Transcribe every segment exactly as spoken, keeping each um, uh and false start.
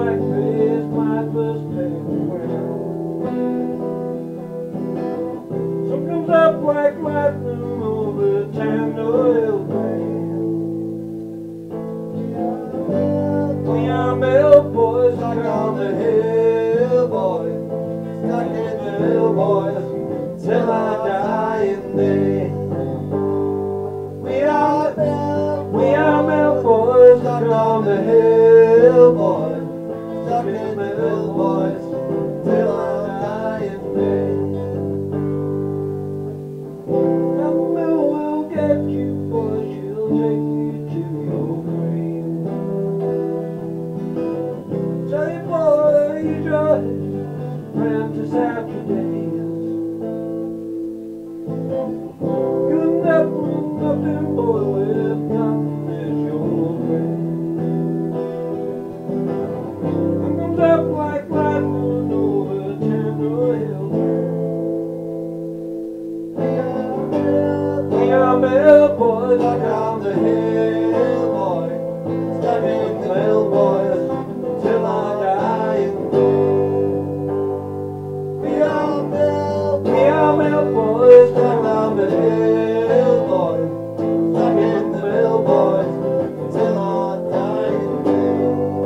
black-faced white mustache crown. Sun comes up like lightning over town oil land. We are male boys stuck on the hill, boys, stuck in the hill, boys, till our dying day. We are male, we are male boys stuck on the hill, boys, stuck in the hill, boys, till our dying day. The mill will get you, boys, she'll take you to your grave. Tell you, boy, you just practice out your days. You never nothing, boy, with nothing is your grave. Sun comes up like lightning over Tender Hill. We are male boys stuck on the hill, boy, stuck in the hill, boys, till our dying day. We are male, we are male boys stuck on the hill, boys, stuck in the hill, boys, till our dying day.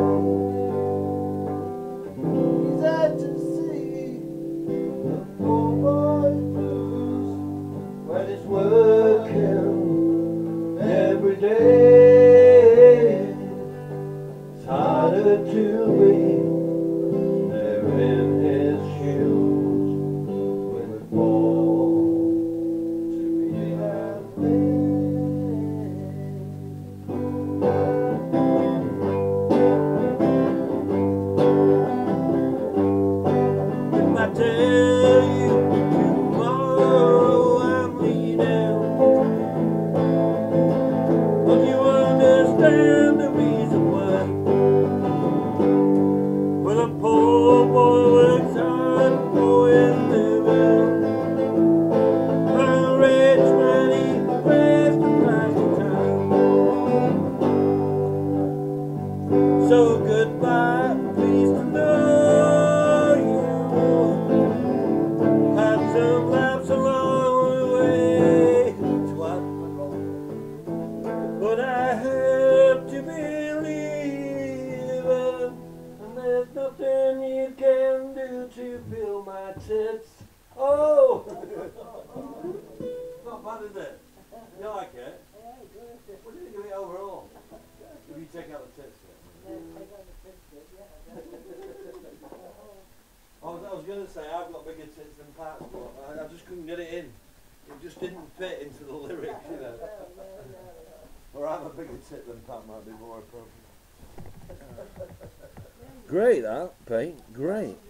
He's out to see the poor boy blues when it's working every day. It's harder to be there in his shoes when we fall to be happy. If I tell you tomorrow I'm leaving, will you understand the reason why? Well, a poor boy works hard for his living. A rich man, he prays to pass the time. So goodbye, pleased to know you had some laughs along the way. It's what went wrong, but I have to believe it, and there's nothing you can do to fill my tits. Oh! Not bad, is it? You like it? What do you give it overall? If you take out the tits, then. I was, I was going to say I've got bigger tits than Pat's, but I, I just couldn't get it in. It just didn't fit into the lyrics, you know. Or I'm a bigger tit than Pat might be more appropriate. Great that, Pete, great.